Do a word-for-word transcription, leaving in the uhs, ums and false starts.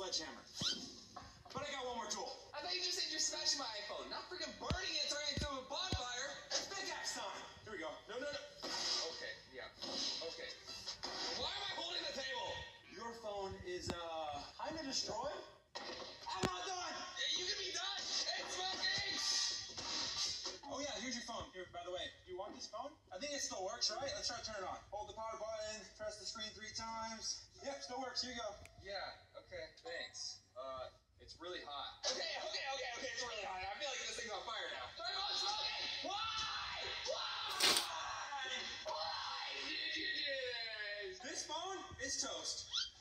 sledgehammer. But I got one more tool. I thought you just said you're smashing my iPhone, not freaking burning it, throwing it through a bonfire. It's pickaxe time. Here we go. No, no, no. Okay, yeah. Okay. Why am I holding the table? Your phone is, uh, kind of destroyed. I'm not done. Yeah, you can be done. It's smoking. Oh, yeah, here's your phone. Here, by the way, you want this phone? I think it still works, right? Let's try to turn it on. Hold the power button, press the screen three times. Yep, still works. Here you go. Yeah, okay, thanks. Uh, it's really hot. Okay, okay, okay, okay, it's really hot. I feel like this thing's on fire now. My phone's smoking! Why? Why? Why did you do this? This phone is toast.